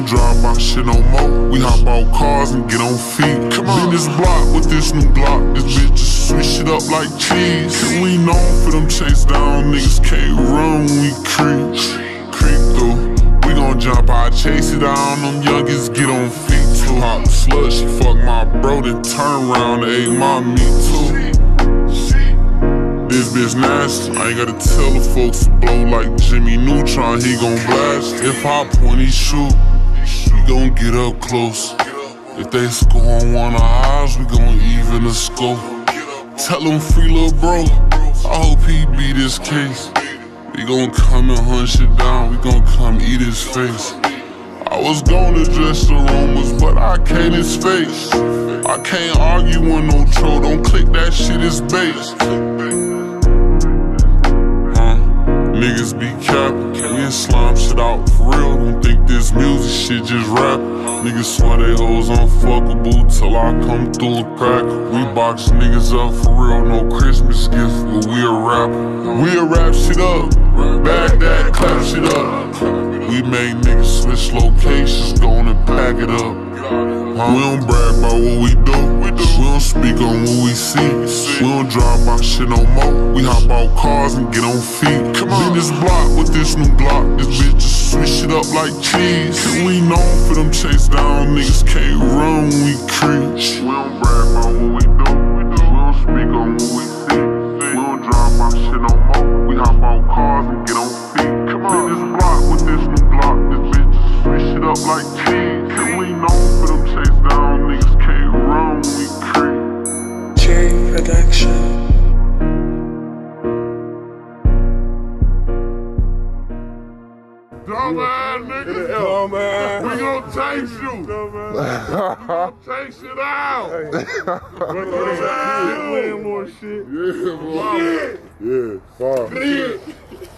don't drive my shit no more. We hop out cars and get on feet. Come on. In this block with this new Glock, this bitch just switch it up like cheese. And we known for them chase down niggas can't run when we creep. Creep through. We gon' jump out, chase it down. Them youngins get on feet too. Hop slut, she fuck my bro, then turn around and ate my meat too. This bitch nasty, I ain't gotta tell the folks to blow like Jimmy Neutron, he gon' blast. If I point, he shoot, we gon' get up close. If they score on one of ours, we gon' even the scope. Tell him free lil' bro, I hope he beat his case. We gon' come and hunt shit down, we gon' come eat his face. I was gonna dress the rumors, but I can't his face. I can't argue with no troll, don't click that shit, it's bait. Niggas be capping, we in slime shit out for real. Don't think this music shit just rap. Niggas swear they hoes unfuckable till I come through and crack. We box niggas up for real, no Christmas gift, but we a rapper. We a rap shit up, bag that, clap shit up. We make niggas switch locations, go on and pack it up. We don't brag about what we do, we don't speak on what we see. We don't drive by shit no more, we hop out cars and get on feet. Come on. In this block with this new Glock, this bitch just switch it up like cheese. And we known for them chase down niggas can't run when we creep. We don't brag about what we do, we don't speak on what we see. We don't drive by shit no more, we hop out cars and get on feet. Come on. In this block with this new Glock, this bitch just switch it up like cheese. And we known for them chase down niggas can't run when we creep. Cherry Production. Dumbass nigga, dumbass. We gon' chase you. Chase it out. Win more shit. Yeah, boy. Yeah, far.